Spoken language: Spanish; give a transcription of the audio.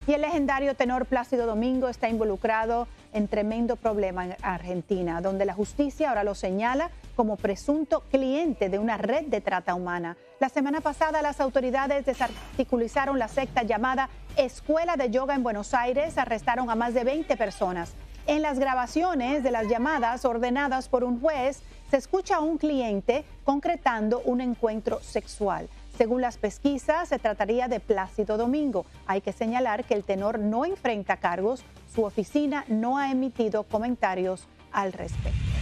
Y el legendario tenor Plácido Domingo está involucrado en tremendo problema en Argentina, donde la justicia ahora lo señala como presunto cliente de una red de trata humana. La semana pasada las autoridades desarticulizaron la secta llamada Escuela de Yoga en Buenos Aires, arrestaron a más de 20 personas. En las grabaciones de las llamadas ordenadas por un juez, se escucha a un cliente concretando un encuentro sexual. Según las pesquisas, se trataría de Plácido Domingo. Hay que señalar que el tenor no enfrenta cargos. Su oficina no ha emitido comentarios al respecto.